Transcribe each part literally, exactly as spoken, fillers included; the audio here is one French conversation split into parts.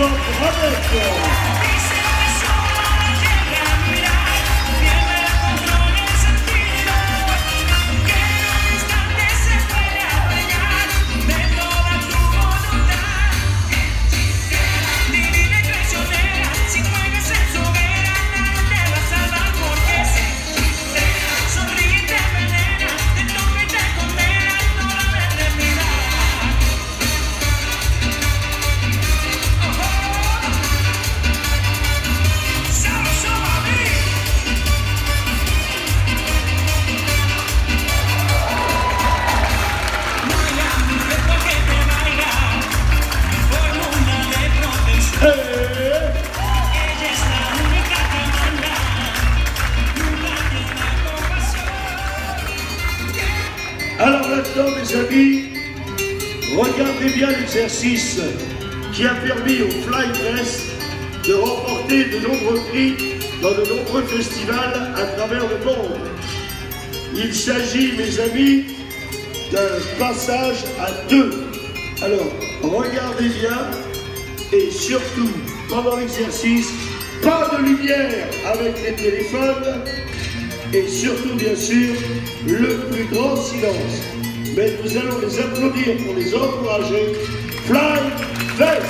Alors maintenant, mes amis, regardez bien l'exercice qui a permis au Fly Dress de remporter de nombreux prix dans de nombreux festivals à travers le monde. Il s'agit, mes amis, d'un passage à deux. Alors, regardez bien et surtout, pendant l'exercice, pas de lumière avec les téléphones et surtout, bien sûr, le plus grand silence. Mais nous allons les applaudir pour les encourager. Fly Dress!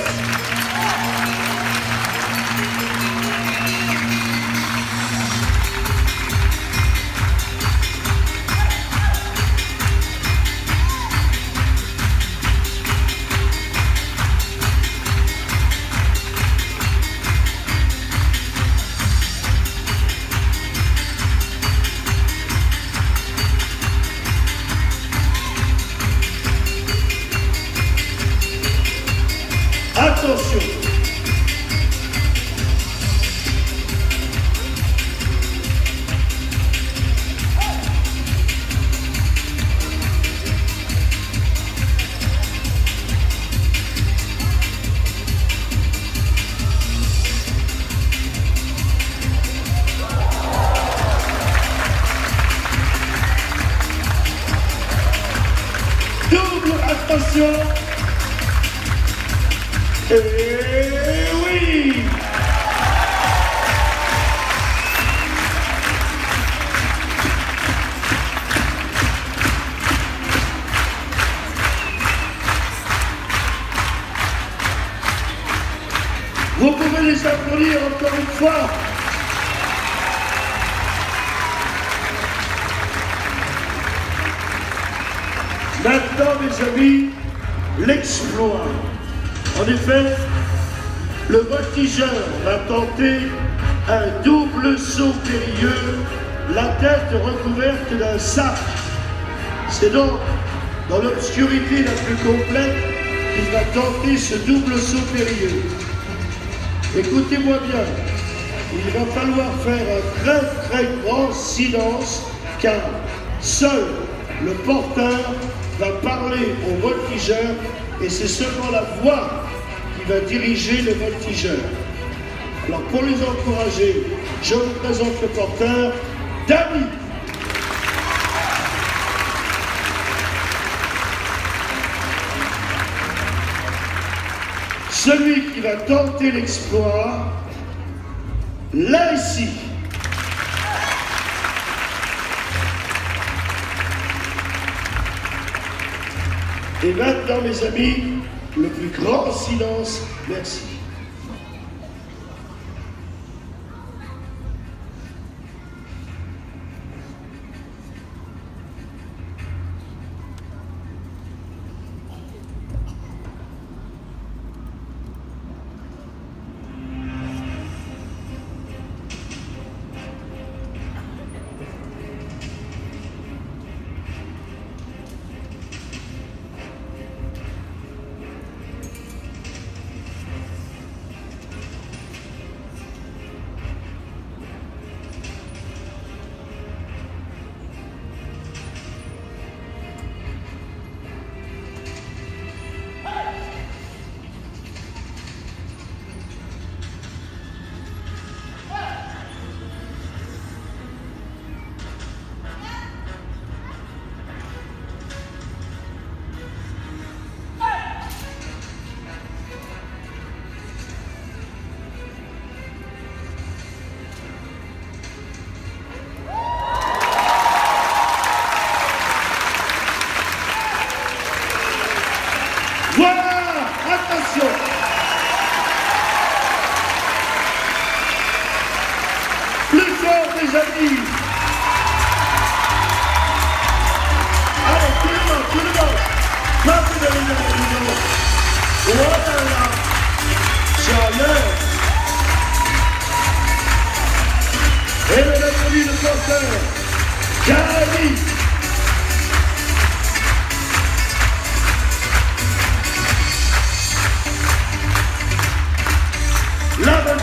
Attention! Double attention! Et oui! Vous pouvez les applaudir encore une fois. Maintenant, mes amis, l'exploit. En effet, le voltigeur va tenter un double saut périlleux, la tête recouverte d'un sac. C'est donc dans l'obscurité la plus complète qu'il va tenter ce double saut périlleux. Écoutez-moi bien, il va falloir faire un très très grand silence car seul le porteur va parler au voltigeur et c'est seulement la voix qui va diriger le voltigeur. Alors pour les encourager, je vous présente le porteur, David. Celui qui va tenter l'exploit, là ici. Et maintenant, mes amis, le plus grand silence, merci.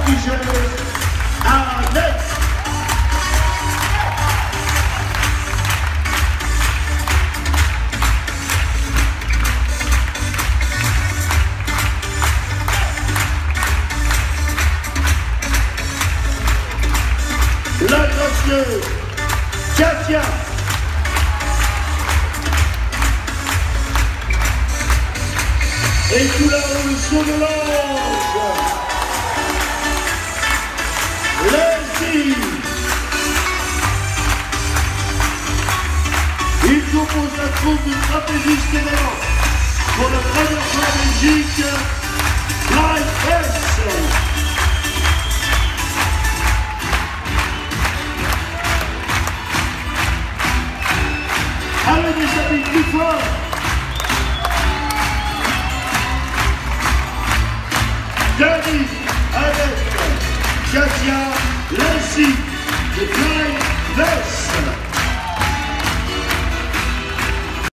voltigeuse Annette. La gracieuse Katia. Et tout là-haut, le saut de l'ange. Leslie. Il compose la troupe de stratégistes éléments pour la première fois en Belgique, Live S. Allez, mes amis, plus fort. David, avec Katia, Leslie, de Blind Vest.